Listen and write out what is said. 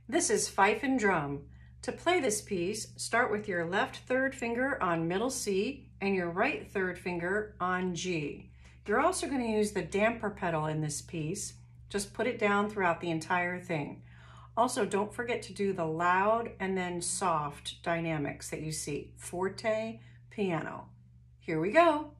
This is Fife and Drum. To play this piece, start with your left third finger on middle C and your right third finger on G. You're also going to use the damper pedal in this piece. Just put it down throughout the entire thing. Also, don't forget to do the loud and then soft dynamics that you see. Forte, piano. Here we go.